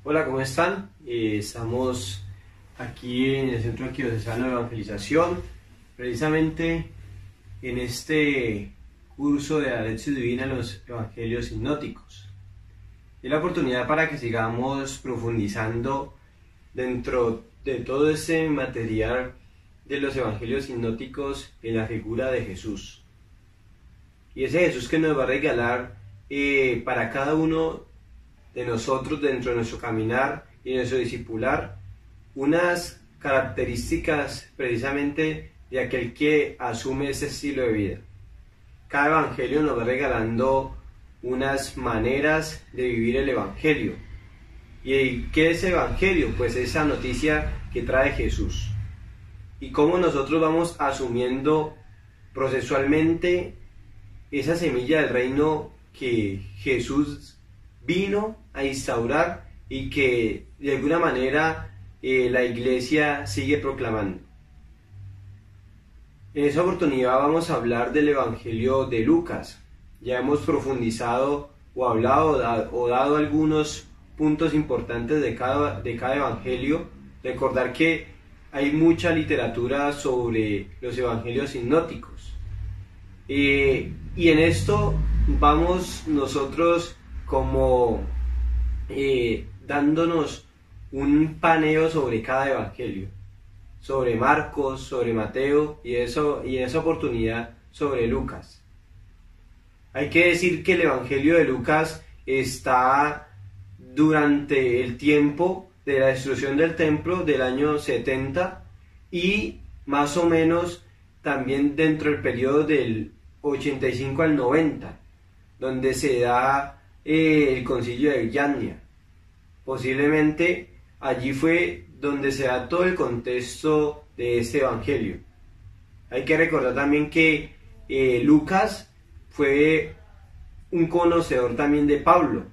Hola, ¿cómo están? Estamos aquí en el Centro Arquidiocesano de Evangelización, precisamente en este curso de la Lección Divina en los Evangelios Sinópticos. Es la oportunidad para que sigamos profundizando dentro de todo ese material de los Evangelios Sinópticos en la figura de Jesús. Y ese Jesús que nos va a regalar para cada uno de nosotros dentro de nuestro caminar y de nuestro discipular unas características precisamente de aquel que asume ese estilo de vida. Cada evangelio nos va regalando unas maneras de vivir el evangelio. ¿Y qué es evangelio? Pues esa noticia que trae Jesús. Y cómo nosotros vamos asumiendo procesualmente esa semilla del reino que Jesús vino a instaurar y que de alguna manera la iglesia sigue proclamando. En esa oportunidad vamos a hablar del Evangelio de Lucas. Ya hemos profundizado o hablado o dado algunos puntos importantes de cada evangelio. Recordar que hay mucha literatura sobre los evangelios sinópticos. Y en esto vamos nosotros como dándonos un paneo sobre cada evangelio, sobre Marcos, sobre Mateo y en esa oportunidad sobre Lucas. Hay que decir que el evangelio de Lucas está durante el tiempo de la destrucción del templo del año 70 y más o menos también dentro del periodo del 85 al 90, donde se da el concilio de Villannia. Posiblemente allí fue donde se da todo el contexto de este evangelio. Hay que recordar también que Lucas fue un conocedor también de Pablo,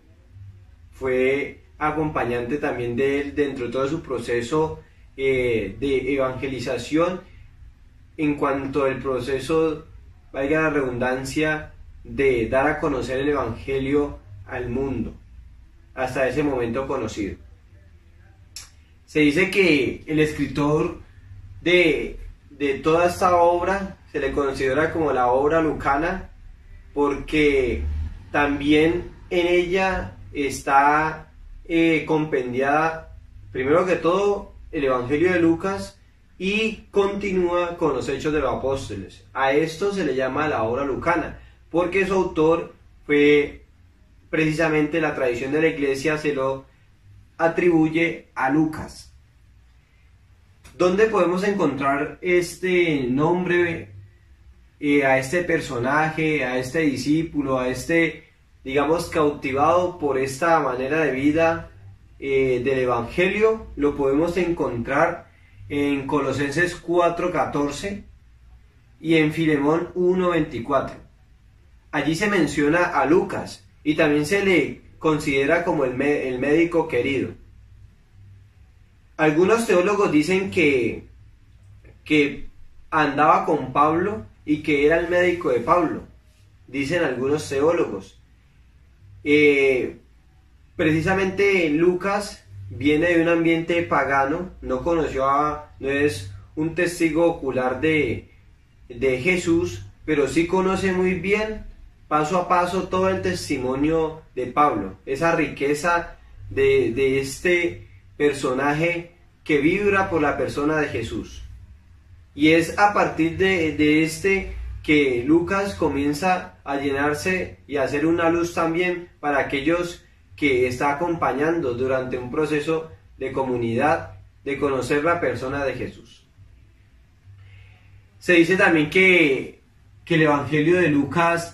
fue acompañante también de él dentro de todo su proceso de evangelización en cuanto al proceso, valga la redundancia, de dar a conocer el evangelio al mundo, hasta ese momento conocido. Se dice que el escritor de toda esta obra se le considera como la obra lucana, porque también en ella está compendiada, primero que todo, el Evangelio de Lucas y continúa con los Hechos de los Apóstoles. A esto se le llama la obra lucana, porque su autor fue precisamente, la tradición de la iglesia se lo atribuye a Lucas. ¿Dónde podemos encontrar este nombre, a este personaje, a este discípulo, a este, digamos, cautivado por esta manera de vida del Evangelio? Lo podemos encontrar en Colosenses 4:14 y en Filemón 1:24. Allí se menciona a Lucas y también se le considera como el médico querido. Algunos teólogos dicen que andaba con Pablo y que era el médico de Pablo, dicen algunos teólogos. Precisamente Lucas viene de un ambiente pagano, no es un testigo ocular de Jesús, pero sí conoce muy bien, paso a paso, todo el testimonio de Pablo, esa riqueza de este personaje que vibra por la persona de Jesús. Y es a partir de este que Lucas comienza a llenarse y a hacer una luz también para aquellos que está acompañando durante un proceso de comunidad, de conocer la persona de Jesús. Se dice también que el Evangelio de Lucas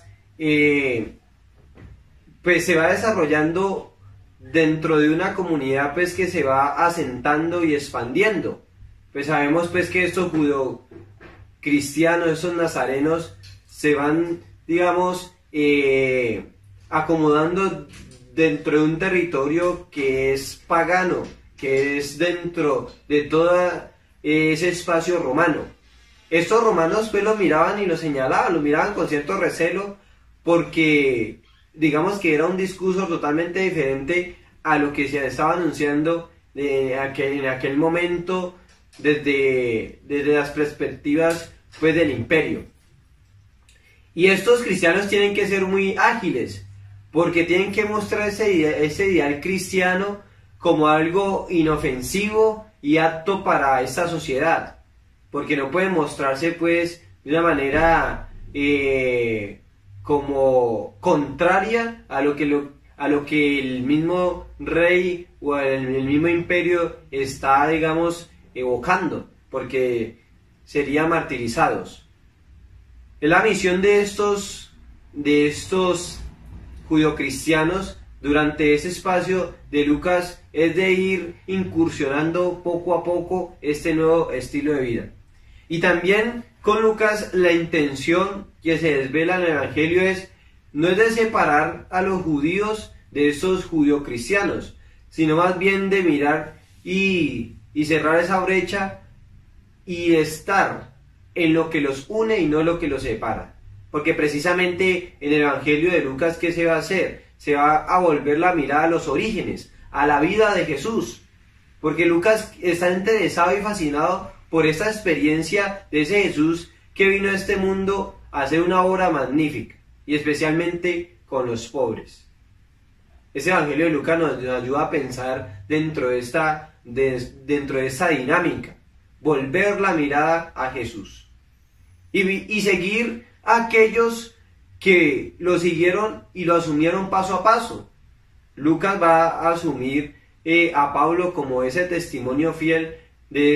pues se va desarrollando dentro de una comunidad pues que se va asentando y expandiendo. Pues sabemos pues que estos judeocristianos, estos nazarenos se van, digamos, acomodando dentro de un territorio que es pagano, que es dentro de todo ese espacio romano. Estos romanos pues lo miraban y lo señalaban, lo miraban con cierto recelo, porque digamos que era un discurso totalmente diferente a lo que se estaba anunciando en aquel momento desde las perspectivas pues del imperio. Y estos cristianos tienen que ser muy ágiles, porque tienen que mostrar ese ideal cristiano como algo inofensivo y apto para esta sociedad, porque no pueden mostrarse pues de una manera como contraria a lo que el mismo rey o el mismo imperio está, digamos, evocando, porque serían martirizados. Es la misión de estos judeocristianos durante ese espacio de Lucas, es de ir incursionando poco a poco este nuevo estilo de vida. Y también con Lucas la intención que se desvela en el Evangelio no es de separar a los judíos de estos judeocristianos, sino más bien de mirar y cerrar esa brecha y estar en lo que los une y no lo que los separa. Porque precisamente en el Evangelio de Lucas, ¿qué se va a hacer? Se va a volver la mirada a los orígenes, a la vida de Jesús. Porque Lucas está interesado y fascinado por esta experiencia de ese Jesús que vino a este mundo a hacer una obra magnífica, y especialmente con los pobres. Este Evangelio de Lucas nos ayuda a pensar dentro de esta dinámica, volver la mirada a Jesús y seguir a aquellos que lo siguieron y lo asumieron paso a paso. Lucas va a asumir a Pablo como ese testimonio fiel de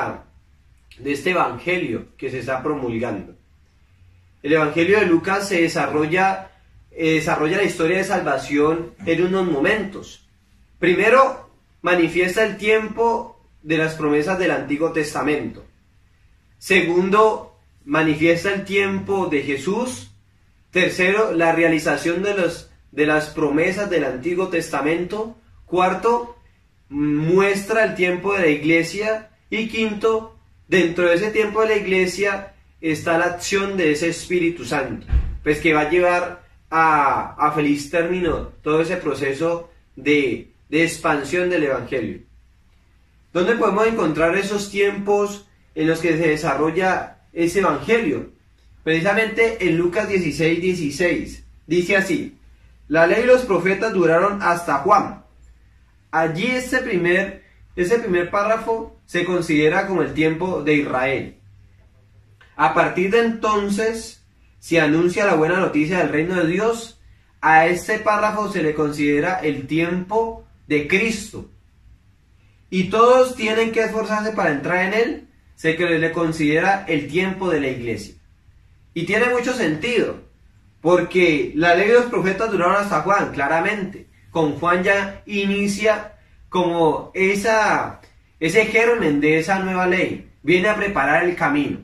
este evangelio que se está promulgando. El evangelio de Lucas se desarrolla la historia de salvación en unos momentos. Primero, manifiesta el tiempo de las promesas del Antiguo Testamento. Segundo, manifiesta el tiempo de Jesús. Tercero, la realización de las promesas del Antiguo Testamento. Cuarto, muestra el tiempo de la iglesia. Y quinto, dentro de ese tiempo de la iglesia está la acción de ese Espíritu Santo, pues que va a llevar a feliz término todo ese proceso de expansión del Evangelio. ¿Dónde podemos encontrar esos tiempos en los que se desarrolla ese Evangelio? Precisamente en Lucas 16:16. Dice así: la ley y los profetas duraron hasta Juan. Allí ese primer párrafo se considera como el tiempo de Israel. A partir de entonces se anuncia la buena noticia del reino de Dios. A este párrafo se le considera el tiempo de Cristo. Y todos tienen que esforzarse para entrar en él. Se le considera el tiempo de la iglesia. Y tiene mucho sentido, porque la ley de los profetas duraron hasta Juan, claramente. Con Juan ya inicia como ese germen de esa nueva ley. Viene a preparar el camino.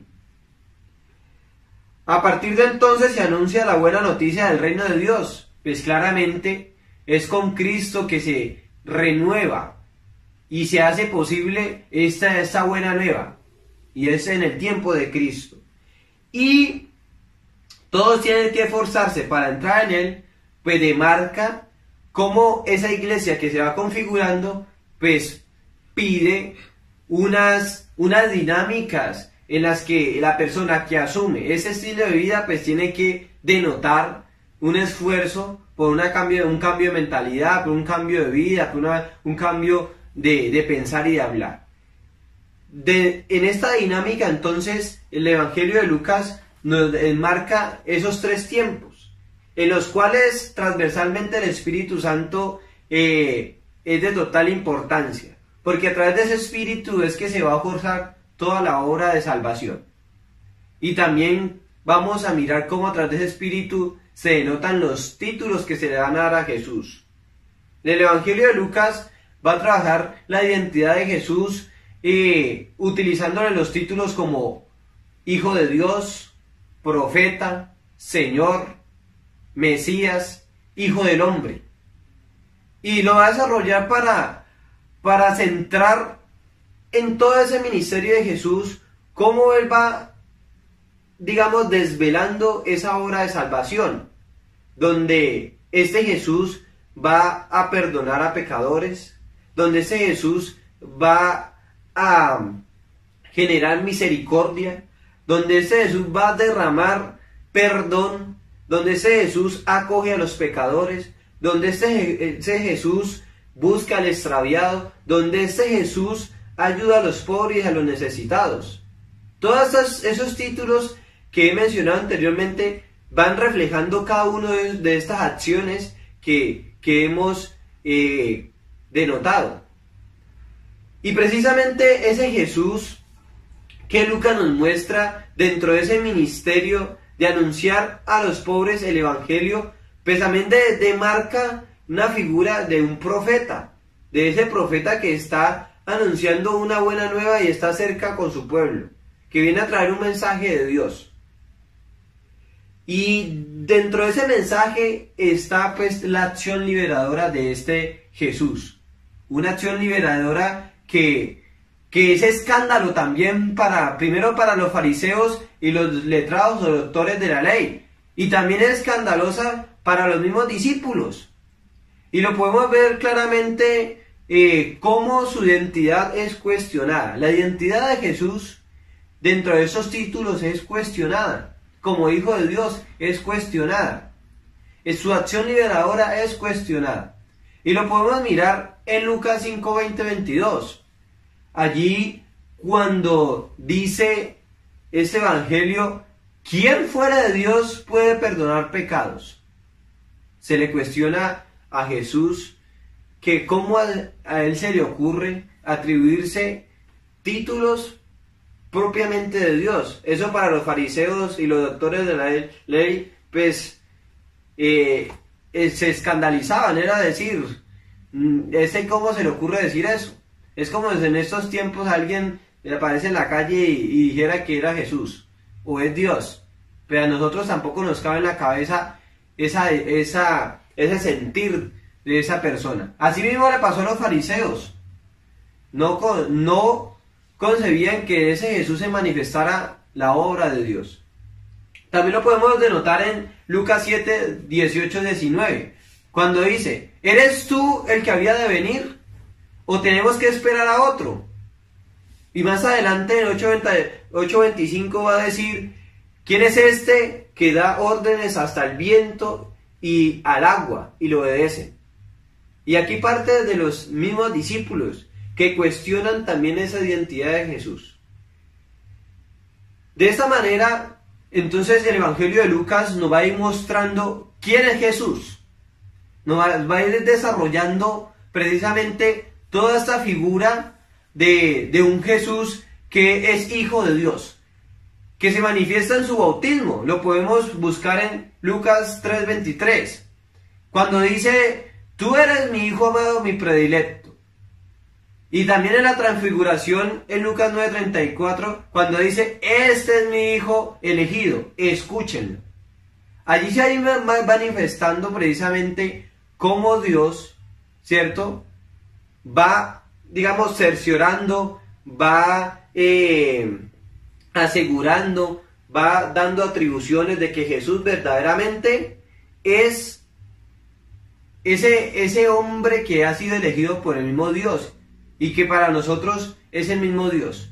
A partir de entonces se anuncia la buena noticia del reino de Dios. Pues claramente es con Cristo que se renueva y se hace posible esta buena nueva. Y es en el tiempo de Cristo. Y todos tienen que esforzarse para entrar en él, pues demarca cómo esa iglesia que se va configurando, pues pide unas dinámicas en las que la persona que asume ese estilo de vida, pues tiene que denotar un esfuerzo por un cambio de mentalidad, por un cambio de vida, por un cambio de pensar y de hablar. En esta dinámica, entonces, el Evangelio de Lucas nos enmarca esos tres tiempos, en los cuales transversalmente el Espíritu Santo es de total importancia, porque a través de ese Espíritu es que se va a forzar toda la obra de salvación. Y también vamos a mirar cómo a través de ese Espíritu se denotan los títulos que se le van a dar a Jesús. El Evangelio de Lucas va a trabajar la identidad de Jesús utilizándole los títulos como Hijo de Dios, Profeta, Señor, Mesías, Hijo del Hombre. Y lo va a desarrollar para centrar en todo ese ministerio de Jesús, cómo él va, digamos, desvelando esa obra de salvación, donde este Jesús va a perdonar a pecadores, donde ese Jesús va a generar misericordia, donde ese Jesús va a derramar perdón, donde ese Jesús acoge a los pecadores, donde ese Jesús busca al extraviado, donde ese Jesús ayuda a los pobres y a los necesitados. Todos esos títulos que he mencionado anteriormente van reflejando cada uno de estas acciones que hemos denotado. Y precisamente ese Jesús que Lucas nos muestra dentro de ese ministerio de anunciar a los pobres el Evangelio, pues también demarca una figura de un profeta, de ese profeta que está anunciando una buena nueva y está cerca con su pueblo, que viene a traer un mensaje de Dios. Y dentro de ese mensaje está pues la acción liberadora de este Jesús, una acción liberadora que es escándalo también primero para los fariseos y los letrados o doctores de la ley, y también es escandalosa para los mismos discípulos. Y lo podemos ver claramente cómo su identidad es cuestionada. La identidad de Jesús dentro de esos títulos es cuestionada. Como Hijo de Dios es cuestionada. Su acción liberadora es cuestionada. Y lo podemos mirar en Lucas 5, 20, 22. Allí cuando dice ese evangelio, ¿quién fuera de Dios puede perdonar pecados? Se le cuestiona a Jesús que cómo a él se le ocurre atribuirse títulos propiamente de Dios. Eso para los fariseos y los doctores de la ley, pues se escandalizaban, era decir, ¿cómo se le ocurre decir eso? Es como si en estos tiempos alguien le aparece en la calle y dijera que era Jesús o es Dios, pero a nosotros tampoco nos cabe en la cabeza ese sentir de esa persona. Así mismo le pasó a los fariseos. No concebían que ese Jesús se manifestara la obra de Dios. También lo podemos denotar en Lucas 7, 18, 19, cuando dice, ¿eres tú el que había de venir? ¿O tenemos que esperar a otro? Y más adelante en 8:25 va a decir, ¿quién es este que da órdenes hasta el viento y al agua y lo obedecen? Y aquí parte de los mismos discípulos que cuestionan también esa identidad de Jesús. De esta manera, entonces el Evangelio de Lucas nos va a ir mostrando quién es Jesús. Nos va a ir desarrollando precisamente toda esta figura de un Jesús que es Hijo de Dios, que se manifiesta en su bautismo. Lo podemos buscar en Lucas 3:23, cuando dice, tú eres mi Hijo amado, mi predilecto. Y también en la transfiguración, en Lucas 9:34, cuando dice, este es mi Hijo elegido, escúchenlo. Allí se va manifestando precisamente cómo Dios, ¿cierto?, va, digamos, cerciorando, va asegurando, va dando atribuciones de que Jesús verdaderamente es ese hombre que ha sido elegido por el mismo Dios y que para nosotros es el mismo Dios.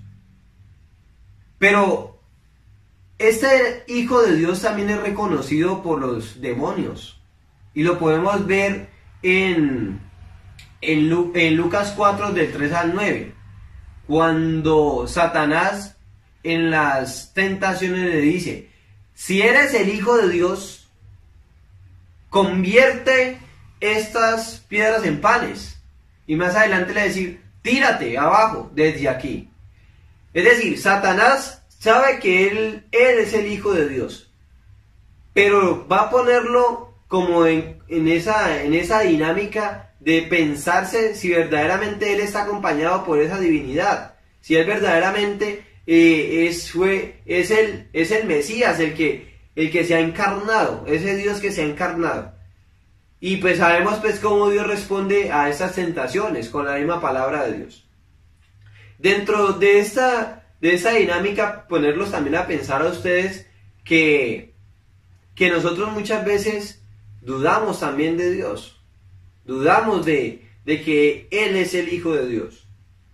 Pero este Hijo de Dios también es reconocido por los demonios y lo podemos ver en Lucas 4 del 3 al 9, cuando Satanás en las tentaciones le dice, si eres el Hijo de Dios, convierte estas piedras en panes. Y más adelante le decir, tírate abajo desde aquí. Es decir, Satanás sabe que él es el Hijo de Dios, pero va a ponerlo como en esa dinámica de pensarse si verdaderamente él está acompañado por esa divinidad, si él verdaderamente es el Mesías, el que se ha encarnado, ese Dios que se ha encarnado. Y pues sabemos pues cómo Dios responde a esas tentaciones con la misma palabra de Dios. Dentro de esa dinámica, ponerlos también a pensar a ustedes que nosotros muchas veces dudamos también de Dios. dudamos de que Él es el Hijo de Dios.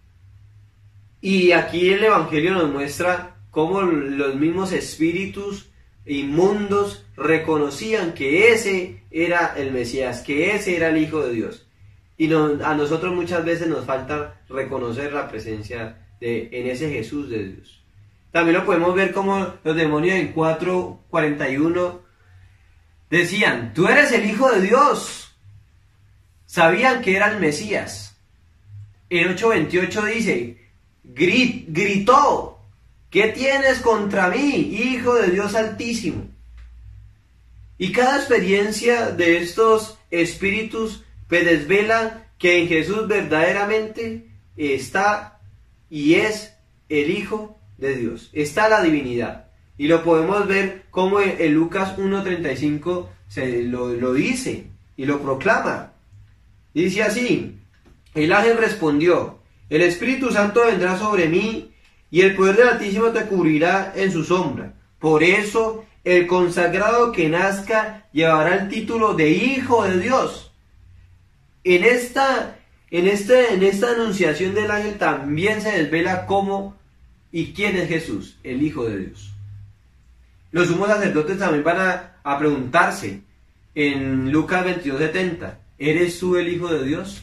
Y aquí el Evangelio nos muestra cómo los mismos espíritus inmundos reconocían que ese era el Mesías, que ese era el Hijo de Dios. Y a nosotros muchas veces nos falta reconocer la presencia en ese Jesús de Dios. También lo podemos ver como los demonios en 4:41 decían: tú eres el Hijo de Dios. Sabían que era el Mesías. En 8:28 dice: gritó: ¿qué tienes contra mí, Hijo de Dios Altísimo? Y cada experiencia de estos espíritus pues desvela que en Jesús verdaderamente está y es el Hijo de Dios, está la divinidad. Y lo podemos ver como en Lucas 1:35 lo dice y lo proclama. Dice así: el ángel respondió: el Espíritu Santo vendrá sobre mí, y el poder del Altísimo te cubrirá en su sombra. Por eso el consagrado que nazca llevará el título de Hijo de Dios. En esta anunciación del ángel también se desvela cómo y quién es Jesús, el Hijo de Dios. Los sumos sacerdotes también van a preguntarse en Lucas 22:70: ¿eres tú el Hijo de Dios?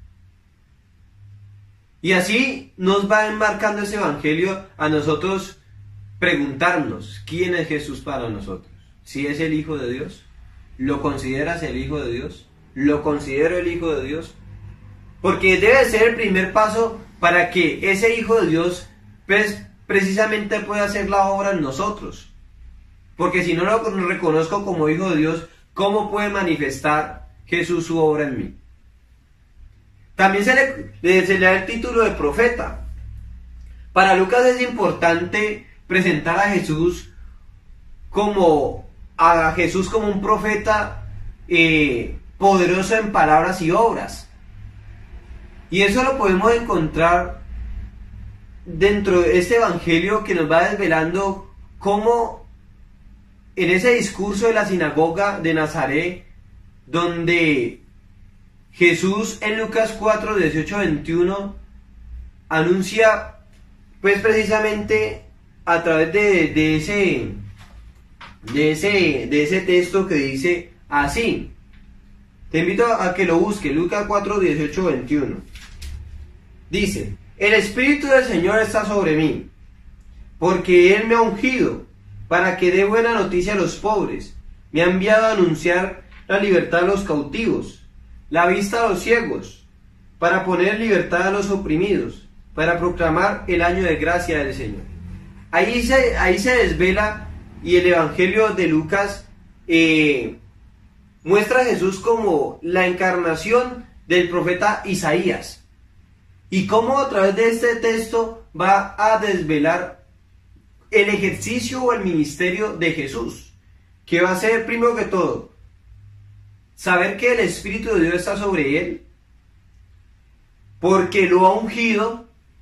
Y así nos va enmarcando ese evangelio a nosotros preguntarnos: ¿quién es Jesús para nosotros? ¿Si es el Hijo de Dios? ¿Lo consideras el Hijo de Dios? ¿Lo considero el Hijo de Dios? Porque debe ser el primer paso para que ese Hijo de Dios pues, precisamente pueda hacer la obra en nosotros. Porque si no lo reconozco como Hijo de Dios, ¿cómo puede manifestar Jesús su obra en mí? También se le da el título de profeta. Para Lucas es importante presentar a Jesús como un profeta poderoso en palabras y obras. Y eso lo podemos encontrar dentro de este evangelio que nos va desvelando cómo en ese discurso de la sinagoga de Nazaret, donde Jesús en Lucas 4:18-21 anuncia pues precisamente a través de ese texto que dice así. Te invito a que lo busques, Lucas 4:18-21. Dice: el Espíritu del Señor está sobre mí, porque Él me ha ungido para que dé buena noticia a los pobres. Me ha enviado a anunciar la libertad a los cautivos, la vista a los ciegos, para poner en libertad a los oprimidos, para proclamar el año de gracia del Señor. Ahí se desvela, y el Evangelio de Lucas muestra a Jesús como la encarnación del profeta Isaías, y cómo a través de este texto va a desvelar el ejercicio o el ministerio de Jesús, que va a ser, primero que todo, saber que el Espíritu de Dios está sobre él, porque lo ha ungido.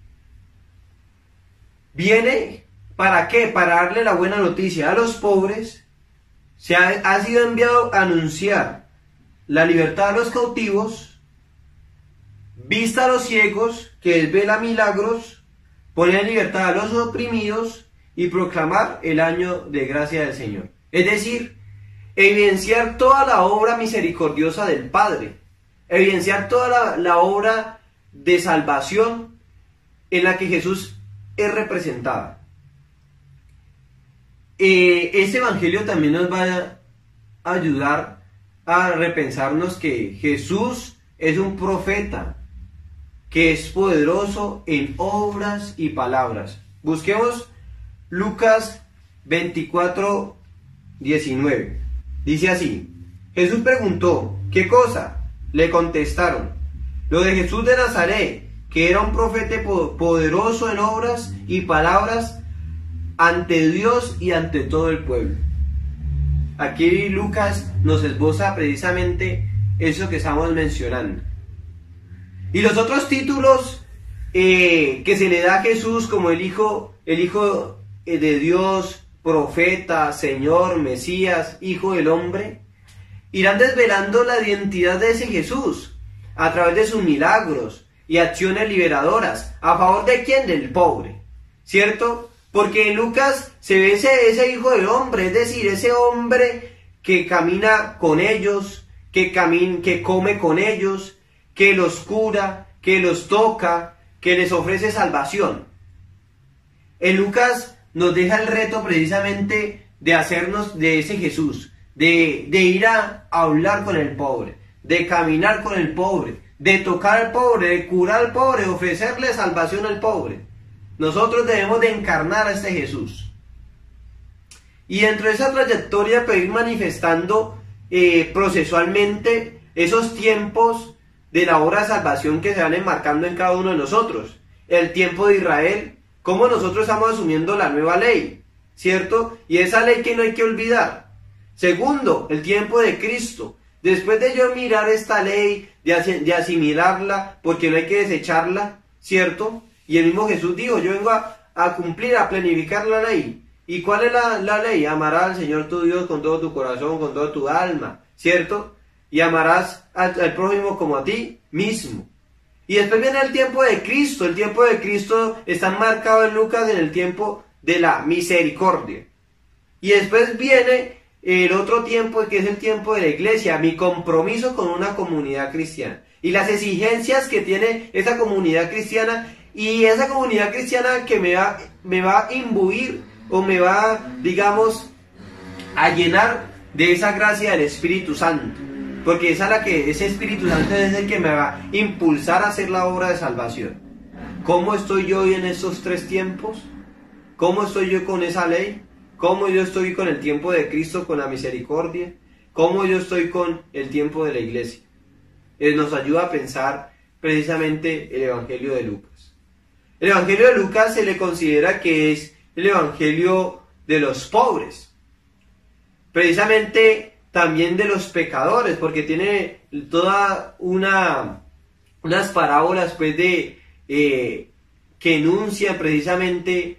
Viene, ¿para qué? Para darle la buena noticia a los pobres. Ha sido enviado a anunciar la libertad a los cautivos, vista a los ciegos, que desvela milagros, poner en libertad a los oprimidos y proclamar el año de gracia del Señor. Es decir, evidenciar toda la obra misericordiosa del Padre, evidenciar toda la obra de salvación en la que Jesús es representada. Este evangelio también nos va a ayudar a repensarnos que Jesús es un profeta que es poderoso en obras y palabras. Busquemos Lucas 24:19. Dice así: Jesús preguntó: ¿qué cosa? Le contestaron: lo de Jesús de Nazaret, que era un profeta poderoso en obras y palabras ante Dios y ante todo el pueblo. Aquí Lucas nos esboza precisamente eso que estamos mencionando. Y los otros títulos que se le da a Jesús, como el Hijo de Dios, profeta, Señor, Mesías, Hijo del Hombre, irán desvelando la identidad de ese Jesús, a través de sus milagros y acciones liberadoras. ¿A favor de quién? Del pobre, ¿cierto? Porque en Lucas se ve ese hijo del hombre, es decir, ese hombre que camina con ellos, que come con ellos, que los cura, que los toca, que les ofrece salvación. En Lucas nos deja el reto precisamente de hacernos de ese Jesús, de ir a hablar con el pobre, de caminar con el pobre, de tocar al pobre, de curar al pobre, de ofrecerle salvación al pobre. Nosotros debemos de encarnar a este Jesús. Y dentro de esa trayectoria para ir manifestando procesualmente esos tiempos de la obra de salvación que se van enmarcando en cada uno de nosotros. El tiempo de Israel, cómo nosotros estamos asumiendo la nueva ley, ¿cierto? Y esa ley que no hay que olvidar. Segundo, el tiempo de Cristo. Después de yo mirar esta ley, de asimilarla, porque no hay que desecharla, ¿cierto? Y el mismo Jesús dijo, yo vengo a cumplir, a planificar la ley. ¿Y cuál es la ley? Amarás al Señor tu Dios con todo tu corazón, con toda tu alma, ¿cierto? Y amarás al prójimo como a ti mismo. Y después viene el tiempo de Cristo. El tiempo de Cristo está marcado en Lucas en el tiempo de la misericordia. Y después viene el otro tiempo, que es el tiempo de la iglesia, mi compromiso con una comunidad cristiana. Y las exigencias que tiene esa comunidad cristiana, y esa comunidad cristiana que me va a imbuir, o me va, digamos, a llenar de esa gracia del Espíritu Santo. Porque ese Espíritu Santo es el que me va a impulsar a hacer la obra de salvación. ¿Cómo estoy yo hoy en estos tres tiempos? ¿Cómo estoy yo con esa ley? ¿Cómo yo estoy con el tiempo de Cristo, con la misericordia? ¿Cómo yo estoy con el tiempo de la iglesia? Nos ayuda a pensar precisamente el Evangelio de Lucas. El Evangelio de Lucas se le considera que es el Evangelio de los pobres. Precisamente también de los pecadores, porque tiene toda unas parábolas pues que enuncian precisamente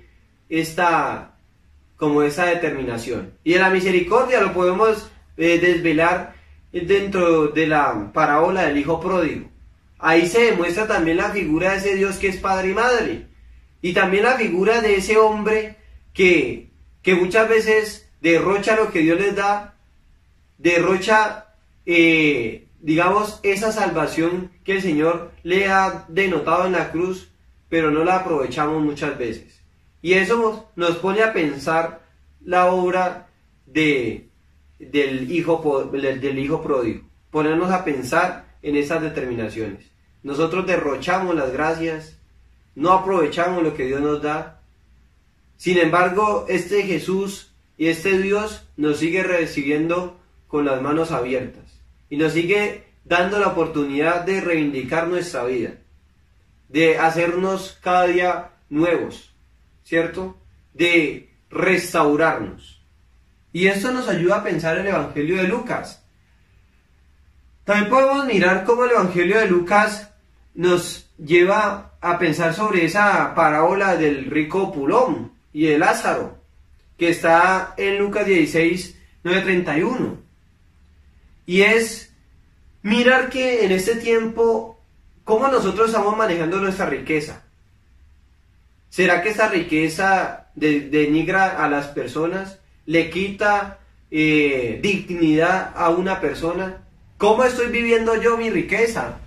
esa determinación. Y de la misericordia lo podemos desvelar dentro de la parábola del hijo pródigo. Ahí se demuestra también la figura de ese Dios que es padre y madre, y también la figura de ese hombre que muchas veces derrocha lo que Dios les da, derrocha digamos esa salvación que el Señor le ha denotado en la cruz, pero no la aprovechamos muchas veces. Y eso nos pone a pensar la obra del hijo pródigo, ponernos a pensar en esas determinaciones. Nosotros derrochamos las gracias, no aprovechamos lo que Dios nos da. Sin embargo, este Jesús y este Dios nos sigue recibiendo con las manos abiertas y nos sigue dando la oportunidad de reivindicar nuestra vida, de hacernos cada día nuevos, ¿cierto? De restaurarnos. Y esto nos ayuda a pensar el Evangelio de Lucas. También podemos mirar cómo el Evangelio de Lucas nos lleva a pensar sobre esa parábola del rico opulón y de Lázaro, que está en Lucas 16, 9-31. Y es mirar que en este tiempo, cómo nosotros estamos manejando nuestra riqueza. ¿Será que esta riqueza denigra a las personas? ¿Le quita dignidad a una persona? ¿Cómo estoy viviendo yo mi riqueza?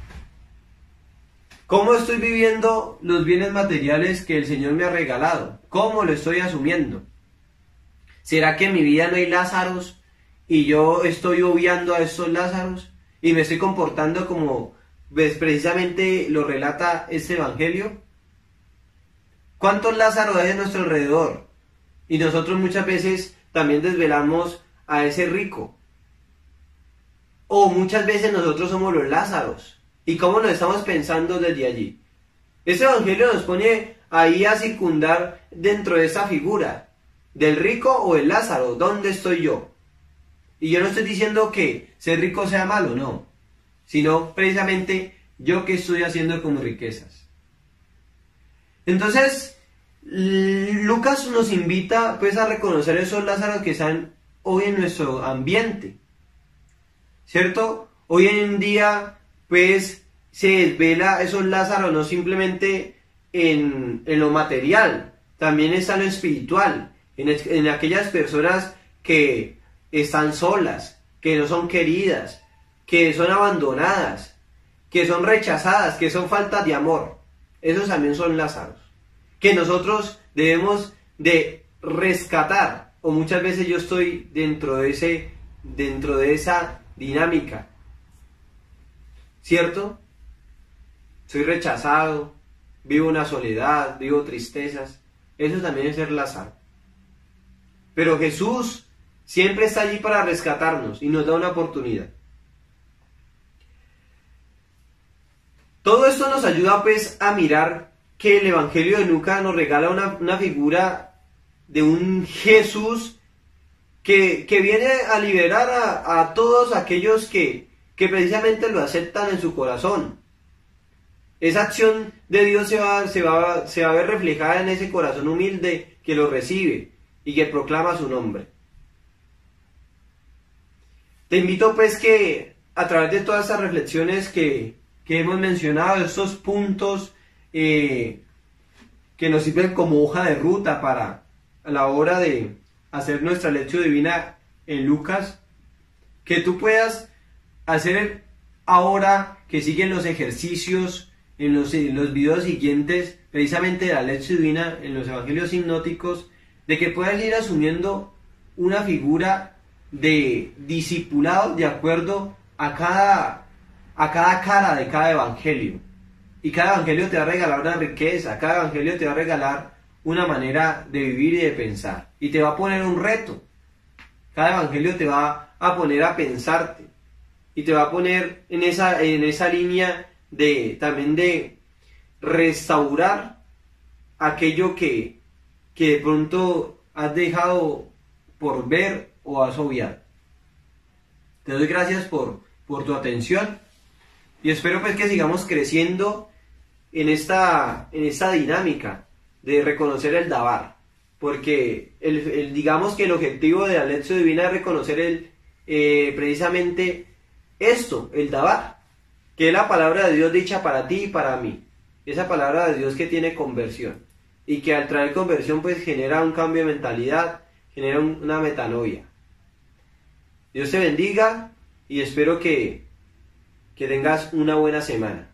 ¿Cómo estoy viviendo los bienes materiales que el Señor me ha regalado? ¿Cómo lo estoy asumiendo? ¿Será que en mi vida no hay Lázaros y yo estoy obviando a estos Lázaros y me estoy comportando como precisamente lo relata este Evangelio? ¿Cuántos Lázaros hay a nuestro alrededor? Y nosotros muchas veces también desvelamos a ese rico. O muchas veces nosotros somos los Lázaros. ¿Y cómo nos estamos pensando desde allí? Este Evangelio nos pone ahí a circundar dentro de esa figura del rico o el Lázaro. ¿Dónde estoy yo? Y yo no estoy diciendo que ser rico sea malo, no. Sino precisamente yo qué estoy haciendo con mis riquezas. Entonces, Lucas nos invita pues a reconocer esos Lázaros que están hoy en nuestro ambiente, ¿cierto? Hoy en día pues se desvela esos Lázaros no simplemente en lo material, también está en lo espiritual, en aquellas personas que están solas, que no son queridas, que son abandonadas, que son rechazadas, que son faltas de amor. Esos también son Lázaros, que nosotros debemos de rescatar, o muchas veces yo estoy dentro de esa dinámica, ¿cierto? Soy rechazado, vivo una soledad, vivo tristezas. Eso también es ser Lázaro. Pero Jesús siempre está allí para rescatarnos y nos da una oportunidad. Todo esto nos ayuda pues a mirar que el Evangelio de Lucas nos regala una figura de un Jesús que viene a liberar a todos aquellos que precisamente lo aceptan en su corazón. Esa acción de Dios se va a ver reflejada en ese corazón humilde que lo recibe y que proclama su nombre. Te invito pues que a través de todas estas reflexiones que hemos mencionado, estos puntos que nos sirven como hoja de ruta para a la hora de hacer nuestra lección divina en Lucas, que tú puedas hacer ahora que siguen los ejercicios en los videos siguientes, precisamente de la lección divina en los evangelios sinópticos, de que puedas ir asumiendo una figura de discipulado de acuerdo a cada cara de cada evangelio. Y cada evangelio te va a regalar una riqueza, cada evangelio te va a regalar una manera de vivir y de pensar. Y te va a poner un reto. Cada evangelio te va a poner a pensarte. Y te va a poner en esa línea también de restaurar aquello que de pronto has dejado por ver o has obviado. Te doy gracias por tu atención y espero pues que sigamos creciendo en esta dinámica de reconocer el Dabar, porque digamos que el objetivo de la lección divina es reconocer precisamente esto, el Dabar, que es la palabra de Dios dicha para ti y para mí, esa palabra de Dios que tiene conversión y que al traer conversión pues genera un cambio de mentalidad, genera una metanoia. Dios te bendiga y espero que tengas una buena semana.